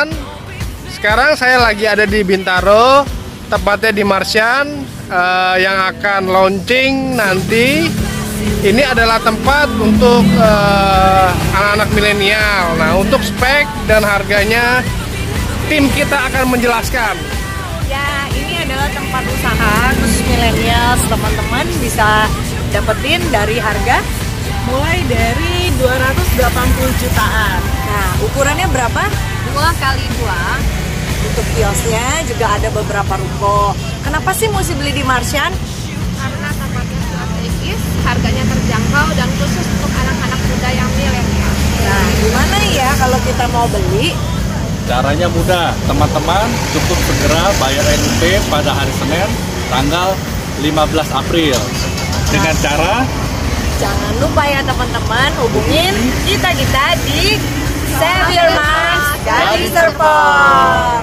teman-teman, sekarang saya lagi ada di Bintaro, tepatnya di Martian, yang akan launching nanti. Ini adalah tempat untuk anak-anak milenial. Nah, untuk spek dan harganya, tim kita akan menjelaskan. Ya, ini adalah tempat usaha khusus milenial. Teman-teman bisa dapetin dari harga mulai dari 280 jutaan. Nah, ukurannya berapa? 2x2. Untuk kiosnya juga ada beberapa ruko. Kenapa sih mesti beli di Martian? Karena tempatnya strategis, harganya terjangkau dan khusus untuk anak-anak muda yang milenial. Nah, gimana ya kalau kita mau beli? Caranya mudah, teman-teman cukup segera bayar NUP pada hari Senin tanggal 15 April. Dengan cara Jangan lupa ya teman-teman, hubungin kita di Save Your Mask Gadis Serpong.